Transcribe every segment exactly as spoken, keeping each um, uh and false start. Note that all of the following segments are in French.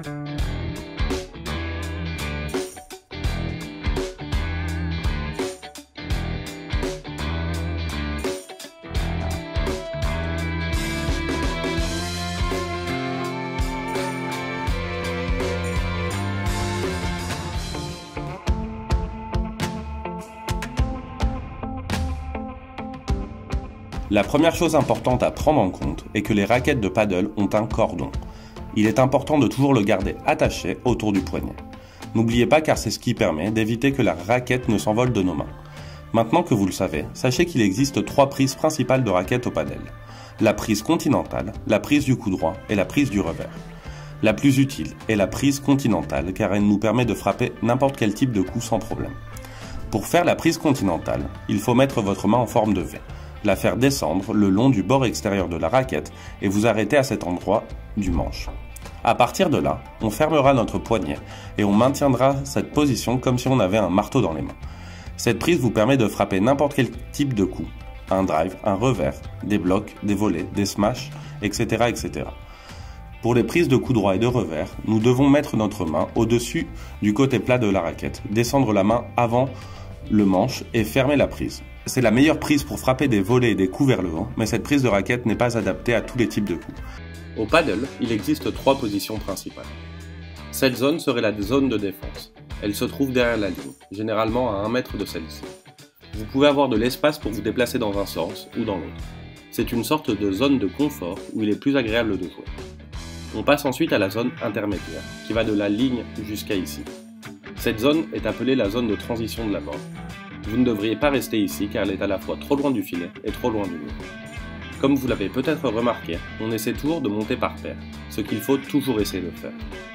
La première chose importante à prendre en compte est que les raquettes de paddle ont un cordon. Il est important de toujours le garder attaché autour du poignet. N'oubliez pas car c'est ce qui permet d'éviter que la raquette ne s'envole de nos mains. Maintenant que vous le savez, sachez qu'il existe trois prises principales de raquettes au paddle. La prise continentale, la prise du coup droit et la prise du revers. La plus utile est la prise continentale car elle nous permet de frapper n'importe quel type de coup sans problème. Pour faire la prise continentale, il faut mettre votre main en forme de V, la faire descendre le long du bord extérieur de la raquette et vous arrêter à cet endroit du manche. À partir de là, on fermera notre poignet et on maintiendra cette position comme si on avait un marteau dans les mains. Cette prise vous permet de frapper n'importe quel type de coup, un drive, un revers, des blocs, des volets, des smash, et cetera et cetera. Pour les prises de coup droit et de revers, nous devons mettre notre main au-dessus du côté plat de la raquette, descendre la main avant le manche et fermer la prise. C'est la meilleure prise pour frapper des volets et des coups vers le haut, mais cette prise de raquette n'est pas adaptée à tous les types de coups. Au paddle, il existe trois positions principales. Cette zone serait la zone de défense. Elle se trouve derrière la ligne, généralement à un mètre de celle-ci. Vous pouvez avoir de l'espace pour vous déplacer dans un sens ou dans l'autre. C'est une sorte de zone de confort où il est plus agréable de jouer. On passe ensuite à la zone intermédiaire, qui va de la ligne jusqu'à ici. Cette zone est appelée la zone de transition de la mort. Vous ne devriez pas rester ici car elle est à la fois trop loin du filet et trop loin du mur. Comme vous l'avez peut-être remarqué, on essaie toujours de monter par paire, ce qu'il faut toujours essayer de faire.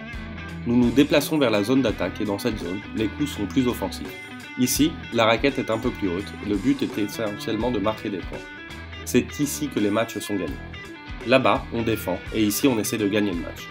Nous nous déplaçons vers la zone d'attaque et dans cette zone, les coups sont plus offensifs. Ici, la raquette est un peu plus haute et le but est essentiellement de marquer des points. C'est ici que les matchs sont gagnés. Là-bas, on défend et ici on essaie de gagner le match.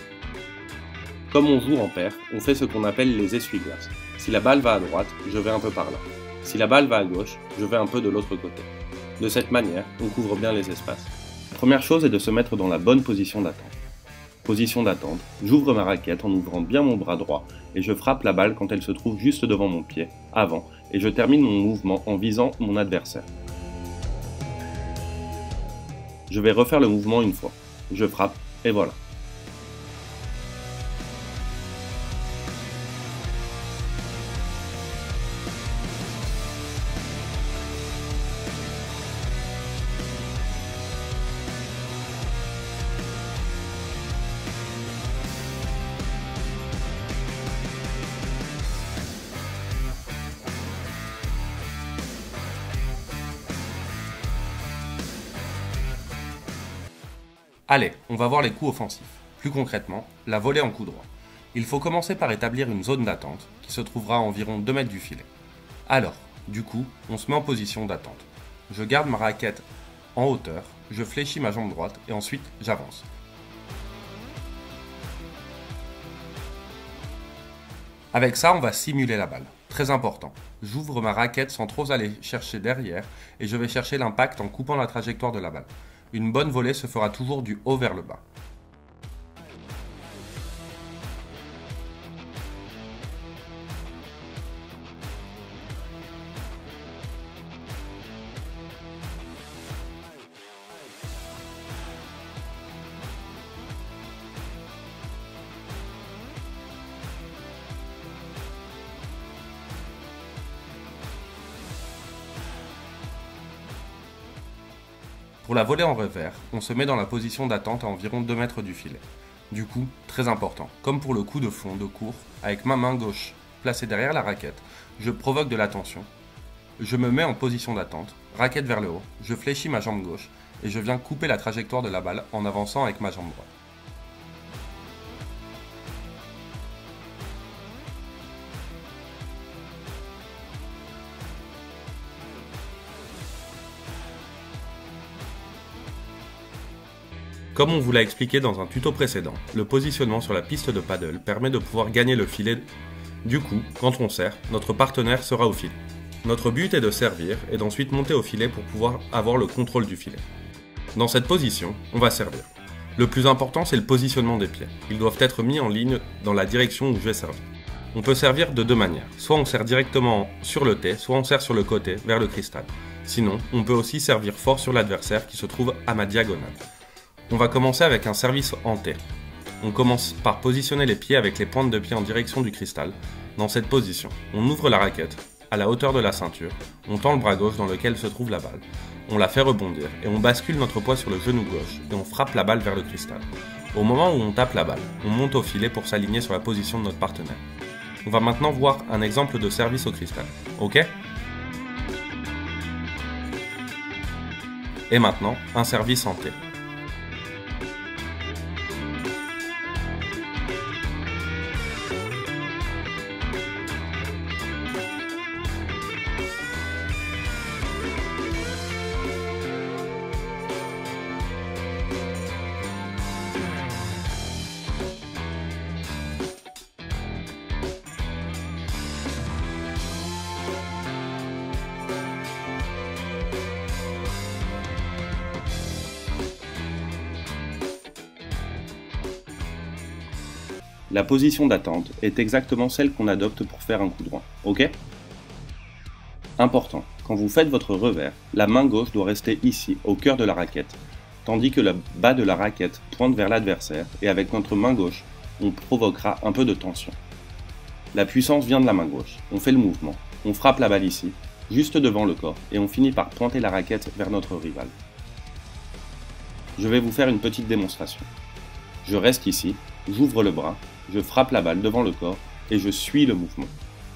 Comme on joue en paire, on fait ce qu'on appelle les essuie-glaces. Si la balle va à droite, je vais un peu par là. Si la balle va à gauche, je vais un peu de l'autre côté. De cette manière, on couvre bien les espaces. La première chose est de se mettre dans la bonne position d'attente. Position d'attente, j'ouvre ma raquette en ouvrant bien mon bras droit et je frappe la balle quand elle se trouve juste devant mon pied, avant, et je termine mon mouvement en visant mon adversaire. Je vais refaire le mouvement une fois. Je frappe, et voilà. Allez, on va voir les coups offensifs. Plus concrètement, la volée en coup droit. Il faut commencer par établir une zone d'attente qui se trouvera à environ deux mètres du filet. Alors, du coup, on se met en position d'attente. Je garde ma raquette en hauteur, je fléchis ma jambe droite et ensuite j'avance. Avec ça, on va simuler la balle. Très important. J'ouvre ma raquette sans trop aller chercher derrière et je vais chercher l'impact en coupant la trajectoire de la balle. Une bonne volée se fera toujours du haut vers le bas. Pour la volée en revers, on se met dans la position d'attente à environ deux mètres du filet. Du coup, très important, comme pour le coup de fond de court, avec ma main gauche placée derrière la raquette, je provoque de la tension. Je me mets en position d'attente, raquette vers le haut, je fléchis ma jambe gauche et je viens couper la trajectoire de la balle en avançant avec ma jambe droite. Comme on vous l'a expliqué dans un tuto précédent, le positionnement sur la piste de paddle permet de pouvoir gagner le filet. Du coup, quand on sert, notre partenaire sera au filet. Notre but est de servir et d'ensuite monter au filet pour pouvoir avoir le contrôle du filet. Dans cette position, on va servir. Le plus important, c'est le positionnement des pieds. Ils doivent être mis en ligne dans la direction où je vais servir. On peut servir de deux manières. Soit on sert directement sur le tee, soit on sert sur le côté, vers le cristal. Sinon, on peut aussi servir fort sur l'adversaire qui se trouve à ma diagonale. On va commencer avec un service en tee. On commence par positionner les pieds avec les pointes de pied en direction du cristal. Dans cette position, on ouvre la raquette à la hauteur de la ceinture, on tend le bras gauche dans lequel se trouve la balle. On la fait rebondir et on bascule notre poids sur le genou gauche et on frappe la balle vers le cristal. Au moment où on tape la balle, on monte au filet pour s'aligner sur la position de notre partenaire. On va maintenant voir un exemple de service au cristal. Ok ? Et maintenant, un service en tee. La position d'attente est exactement celle qu'on adopte pour faire un coup droit, ok ? Important, quand vous faites votre revers, la main gauche doit rester ici, au cœur de la raquette, tandis que le bas de la raquette pointe vers l'adversaire et avec notre main gauche, on provoquera un peu de tension. La puissance vient de la main gauche, on fait le mouvement, on frappe la balle ici, juste devant le corps, et on finit par pointer la raquette vers notre rival. Je vais vous faire une petite démonstration. Je reste ici, j'ouvre le bras, je frappe la balle devant le corps et je suis le mouvement.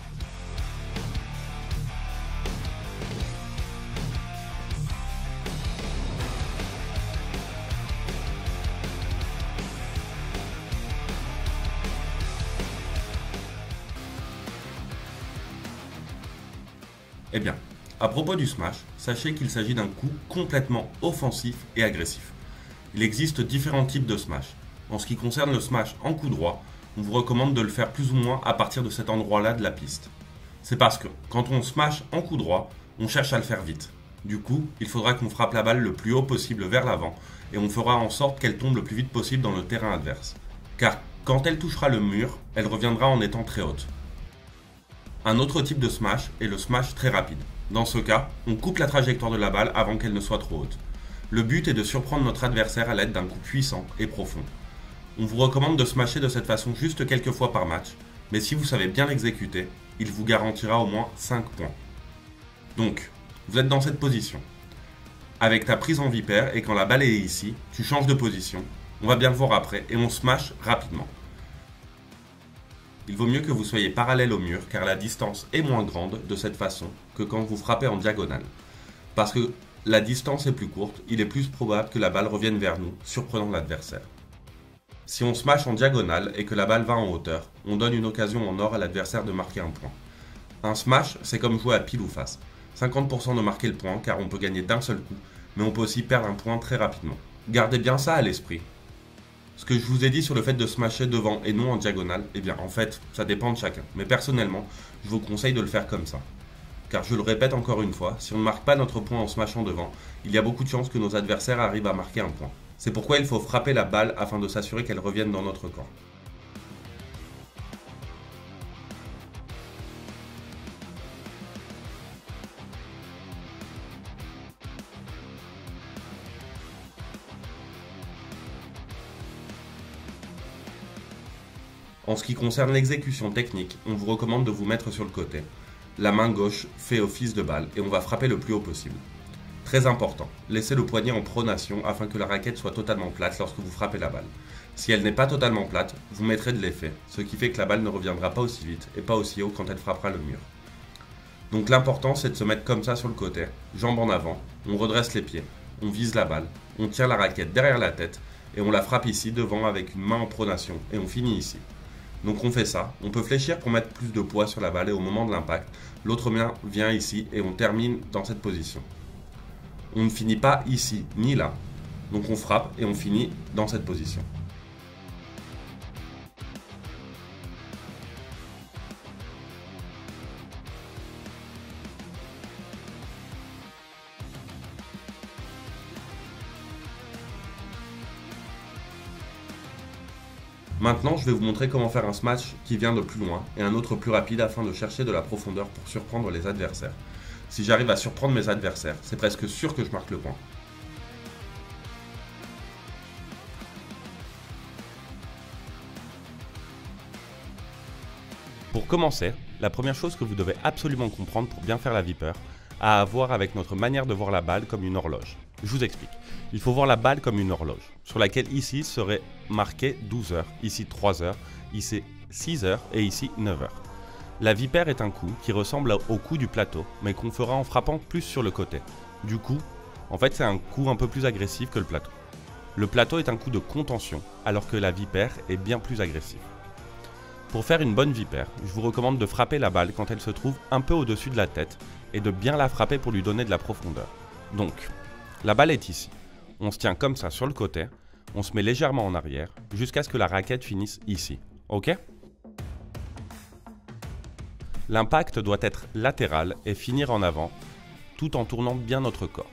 Eh bien, à propos du smash, sachez qu'il s'agit d'un coup complètement offensif et agressif. Il existe différents types de smash. En ce qui concerne le smash en coup droit, on vous recommande de le faire plus ou moins à partir de cet endroit-là de la piste. C'est parce que, quand on smash en coup droit, on cherche à le faire vite. Du coup, il faudra qu'on frappe la balle le plus haut possible vers l'avant, et on fera en sorte qu'elle tombe le plus vite possible dans le terrain adverse. Car quand elle touchera le mur, elle reviendra en étant très haute. Un autre type de smash est le smash très rapide. Dans ce cas, on coupe la trajectoire de la balle avant qu'elle ne soit trop haute. Le but est de surprendre notre adversaire à l'aide d'un coup puissant et profond. On vous recommande de smasher de cette façon juste quelques fois par match, mais si vous savez bien l'exécuter, il vous garantira au moins cinq points. Donc, vous êtes dans cette position. Avec ta prise en vipère et quand la balle est ici, tu changes de position, on va bien le voir après, et on smash rapidement. Il vaut mieux que vous soyez parallèle au mur car la distance est moins grande de cette façon que quand vous frappez en diagonale. Parce que la distance est plus courte, il est plus probable que la balle revienne vers nous, surprenant l'adversaire. Si on smash en diagonale et que la balle va en hauteur, on donne une occasion en or à l'adversaire de marquer un point. Un smash, c'est comme jouer à pile ou face. cinquante pour cent de marquer le point car on peut gagner d'un seul coup, mais on peut aussi perdre un point très rapidement. Gardez bien ça à l'esprit. Ce que je vous ai dit sur le fait de smasher devant et non en diagonale, eh bien en fait, ça dépend de chacun. Mais personnellement, je vous conseille de le faire comme ça. Car je le répète encore une fois, si on ne marque pas notre point en smashant devant, il y a beaucoup de chances que nos adversaires arrivent à marquer un point. C'est pourquoi il faut frapper la balle afin de s'assurer qu'elle revienne dans notre camp. En ce qui concerne l'exécution technique, on vous recommande de vous mettre sur le côté. La main gauche fait office de balle et on va frapper le plus haut possible. Très important, laissez le poignet en pronation afin que la raquette soit totalement plate lorsque vous frappez la balle. Si elle n'est pas totalement plate, vous mettrez de l'effet, ce qui fait que la balle ne reviendra pas aussi vite et pas aussi haut quand elle frappera le mur. Donc l'important c'est de se mettre comme ça sur le côté, jambes en avant, on redresse les pieds, on vise la balle, on tire la raquette derrière la tête et on la frappe ici devant avec une main en pronation et on finit ici. Donc on fait ça, on peut fléchir pour mettre plus de poids sur la balle et au moment de l'impact, l'autre main vient ici et on termine dans cette position. On ne finit pas ici ni là, donc on frappe et on finit dans cette position. Maintenant, je vais vous montrer comment faire un smash qui vient de plus loin et un autre plus rapide afin de chercher de la profondeur pour surprendre les adversaires. Si j'arrive à surprendre mes adversaires, c'est presque sûr que je marque le point. Pour commencer, la première chose que vous devez absolument comprendre pour bien faire la Viper a à voir avec notre manière de voir la balle comme une horloge. Je vous explique. Il faut voir la balle comme une horloge, sur laquelle ici serait marqué douze heures, ici trois heures, ici six heures et ici neuf heures. La Viper est un coup qui ressemble au coup du plateau, mais qu'on fera en frappant plus sur le côté. Du coup, en fait c'est un coup un peu plus agressif que le plateau. Le plateau est un coup de contention, alors que la Viper est bien plus agressive. Pour faire une bonne Viper, je vous recommande de frapper la balle quand elle se trouve un peu au-dessus de la tête et de bien la frapper pour lui donner de la profondeur. Donc, la balle est ici. On se tient comme ça sur le côté, on se met légèrement en arrière jusqu'à ce que la raquette finisse ici. Ok ? L'impact doit être latéral et finir en avant tout en tournant bien notre corps.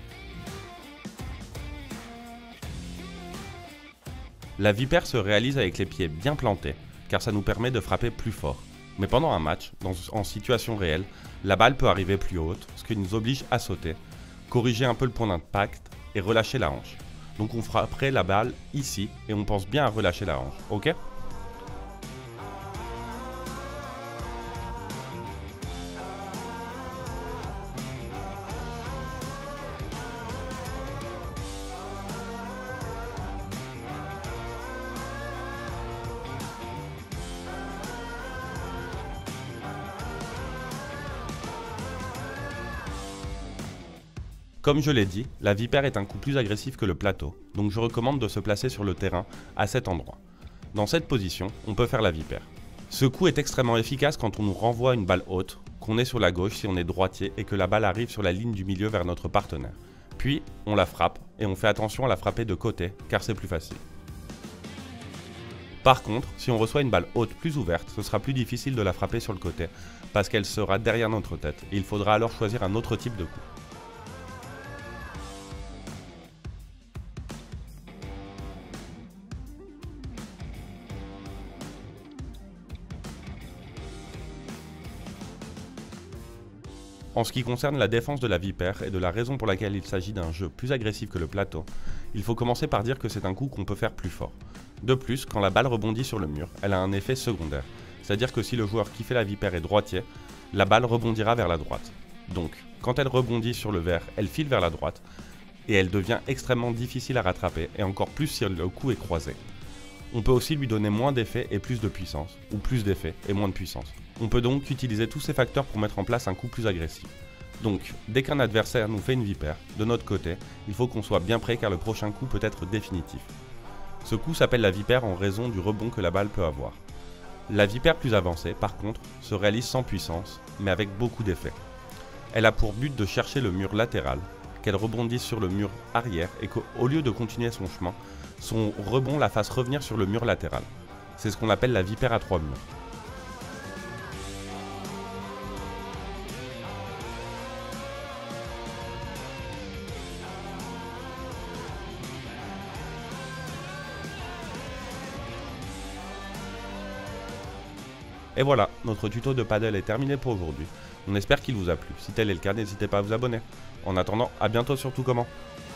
La Viper se réalise avec les pieds bien plantés, car ça nous permet de frapper plus fort. Mais pendant un match, dans, en situation réelle, la balle peut arriver plus haute, ce qui nous oblige à sauter, corriger un peu le point d'impact et relâcher la hanche. Donc on frapperait la balle ici et on pense bien à relâcher la hanche, ok ? Comme je l'ai dit, la Viper est un coup plus agressif que le plateau, donc je recommande de se placer sur le terrain à cet endroit. Dans cette position, on peut faire la Viper. Ce coup est extrêmement efficace quand on nous renvoie une balle haute, qu'on est sur la gauche si on est droitier et que la balle arrive sur la ligne du milieu vers notre partenaire. Puis, on la frappe et on fait attention à la frapper de côté car c'est plus facile. Par contre, si on reçoit une balle haute plus ouverte, ce sera plus difficile de la frapper sur le côté parce qu'elle sera derrière notre tête et il faudra alors choisir un autre type de coup. En ce qui concerne la défense de la Viper et de la raison pour laquelle il s'agit d'un jeu plus agressif que le plateau, il faut commencer par dire que c'est un coup qu'on peut faire plus fort. De plus, quand la balle rebondit sur le mur, elle a un effet secondaire, c'est-à-dire que si le joueur qui fait la Viper est droitier, la balle rebondira vers la droite. Donc, quand elle rebondit sur le verre, elle file vers la droite, et elle devient extrêmement difficile à rattraper, et encore plus si le coup est croisé. On peut aussi lui donner moins d'effet et plus de puissance, ou plus d'effet et moins de puissance. On peut donc utiliser tous ces facteurs pour mettre en place un coup plus agressif. Donc, dès qu'un adversaire nous fait une Viper, de notre côté, il faut qu'on soit bien prêt car le prochain coup peut être définitif. Ce coup s'appelle la Viper en raison du rebond que la balle peut avoir. La Viper plus avancée, par contre, se réalise sans puissance, mais avec beaucoup d'effet. Elle a pour but de chercher le mur latéral, qu'elle rebondisse sur le mur arrière et qu'au lieu de continuer son chemin, son rebond la fasse revenir sur le mur latéral. C'est ce qu'on appelle la Viper à trois murs. Et voilà, notre tuto de paddle est terminé pour aujourd'hui. On espère qu'il vous a plu. Si tel est le cas, n'hésitez pas à vous abonner. En attendant, à bientôt sur Tout Comment.